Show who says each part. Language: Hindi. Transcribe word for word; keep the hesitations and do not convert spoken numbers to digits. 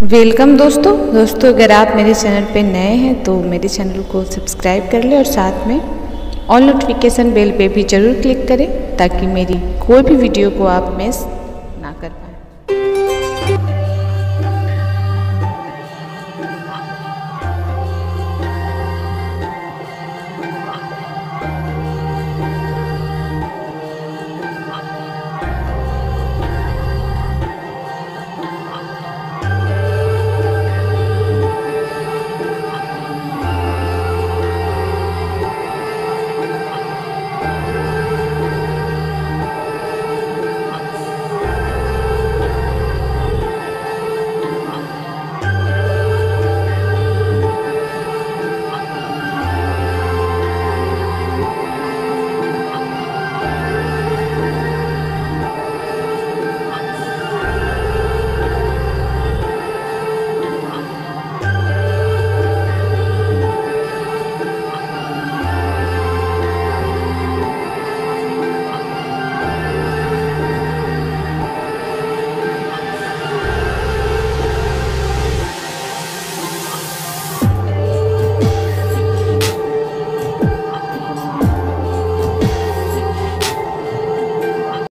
Speaker 1: वेलकम दोस्तों दोस्तों अगर आप मेरे चैनल पे नए हैं तो मेरे चैनल को सब्सक्राइब कर लें और साथ में ऑल नोटिफिकेशन बेल पे भी ज़रूर क्लिक करें ताकि मेरी कोई भी वीडियो को आप मिस